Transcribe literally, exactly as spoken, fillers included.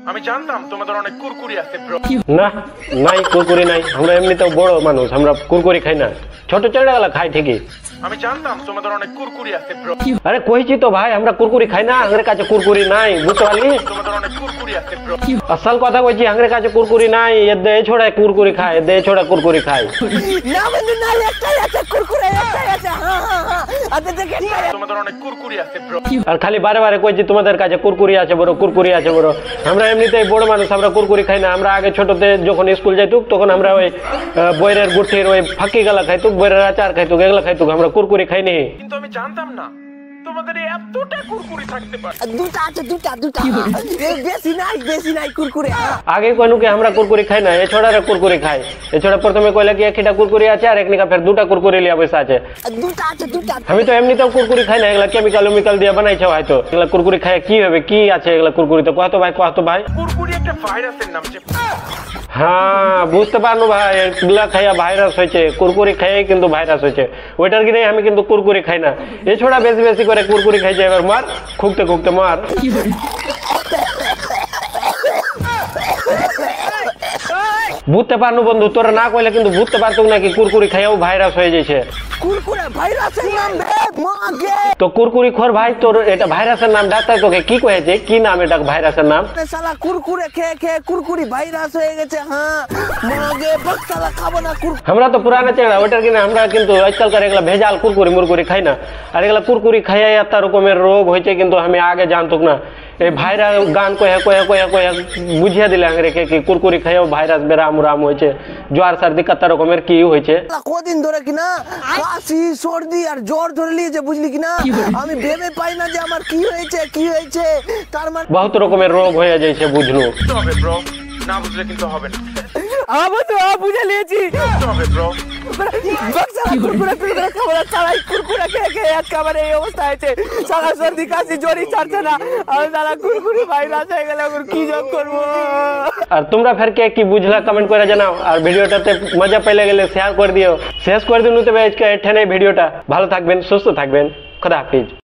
আমি জানতাম তোমাদের অনেক কুরকুরি আছে ব্রো। না নাই কুরকুরি নাই, আমরা এমনিতেও বড় মানুষ, আমরা কুরকুরি খাই না, ছোট ছেলেগুলা খাই ঠিকই। আমি জানতাম তোমাদের অনেক কুরকুরি আছে ব্রো। আরে কইছি তো ভাই আমরা কুরকুরি খাই না, আমাদের কাছে কুরকুরি নাই, বুঝতে পারলি? তোমাদের অনেক কুরকুরি আছে ব্রো। আসল কথা কইছি, আমাদের কাছে কুরকুরি নাই, এ দে ছোড়া কুরকুরি খায়, দে ছোড়া কুরকুরি খায়। না বন্ধু না, একটাই আছে কুরকুরে, একটাই আছে। হ্যাঁ হ্যাঁ হ্যাঁ, আচ্ছা দেখে তোমাদের অনেক কুরকুরি আছে ব্রো। আর খালি বারে বারে কইছি তোমাদের কাছে কুরকুরি আছে বড়, কুরকুরি আছে বড়। আমরা এমনিতেই বড় মানুষ, আমরা কুরকুরি খাই না। আমরা আগে ছোটতে যখন স্কুল যাইতুক তখন আমরা ওই বইয়ের গুঠির ওই ফাঁকি গালা খাইতুক, বইয়ের আচার খাইতুক, এগুলা খাইতুক, আমরা কুরকুরি খাইনি। কিন্তু আমি জানতাম না তোমাদের এতটা কুরকুরি থাকতে পারে। দুটা আছে, দুটা দুটা, বেশি নাই, বেশি নাই কুরকুরে। আগে কইনু কি আমরা কুরকুরি খাই না, এ ছোড়ারে কুরকুরি খাই। এ ছোড়া প্রথমে কইলা কি একটা কুরকুরি আছে আর একনিকা ফের দুটা কুরকুরি লিয়া বসে আছে। দুটা আছে, দুটা। আমি তো এমনিতেও কুরকুরি খাই না, এগুলা কেমিক্যাল কেমিক্যাল দিয়ে বানাইছে হয়তো। এগুলা কুরকুরি খায় কি হবে, কি আছে এগুলা কুরকুরিতে? কত ভাই, কত ভাই? কুরকুরি একটা ভাইরাসের নাম। যে হ্যাঁ বুঝতে পারলো ভাই, এগুলা খাইয়া ভাইরাস হয়েছে, কুরকুরি খাইয়ে কিন্তু ভাইরাস হয়েছে। ওইটার কি আমি কিন্তু কুরকুরি খাই না। এছাড়া বেশি বেশি করে কুরকুরি খাইছে, এবার মার খুঁকতে খুঁকতে মার। বুঝতে পারনু বন্ধু, তোরা না কইলে কিন্তু বুঝতে পারতুক নাকি কুরকুরি খাইয়াও ভাইরাস হয়ে যাইছে। কুরকুরে ভাইরাসের নাম রে মাগে। তো কুরকুরি খোর ভাই, তোর এটা ভাইরাসের নাম, ডাক্তার তোকে কি কয়েছে, কি নাম এটা ভাইরাসের নাম? শালা কুরকুরে খেয়ে খেয়ে কুরকুরি ভাইরাস হয়ে গেছে। হ্যাঁ মাগে বক শালা খাবো না কুরকুরি। আমরা তো পুরানা চেংড়া, ওইটার কিনা আমরা কিন্তু আজকালকার এগুলা ভেজাল কুরকুরি মুরকুরি খাই না। আর এগুলা কুরকুরি খাইয়া এত রকমের রোগ হয়েছে কিন্তু আমি আগে জানতুক না। এই ভাইরাস গান কয়ে কয়ে কয়ে কয়ে বুঝিয়ে দিলে আংরেকে কি কুরকুরি খাইয়াও ভাইরাস বেরাম রাম হয়েছে, জ্বর সর্দি কত রকমের কি হয়েছে। কদিন ধরে কিনা কাশি সর্দি আর জ্বর ধরে নিয়েছে, বুঝলি কিনা? আমি ভেবে পাই না যে আমার কি হয়েছে কি হয়েছে। তার মানে বহুত রকমের রোগ হয়ে যাইছে, বুঝলু? হবে ব্রো, না বুঝলে কিন্তু হবে না। আবার তো বুঝে নিয়েছি হবে ব্রো। কুরকুরে কুরকুরে খাবো না, সারাই কুরকুরে খেয়ে খেয়ে আজকে আমার এই অবস্থা হয়েছে। সারা সর্দি কাশি জ্বরই ছাড়ছে না, আমি সারা কুরকুরি ভাইরাস হয়ে গেলে এখন কি যোগ করবো? আর তোমরা ফের কে কি বুঝলা কমেন্ট করে জানাও। আর ভিডিওটাতে মজা পেলে গেলে শেয়ার করে দিও। শেষ করে দিন তবে আজকে এখানে ভিডিওটা। ভালো থাকবেন, সুস্থ থাকবেন, খোদা হাফিজ।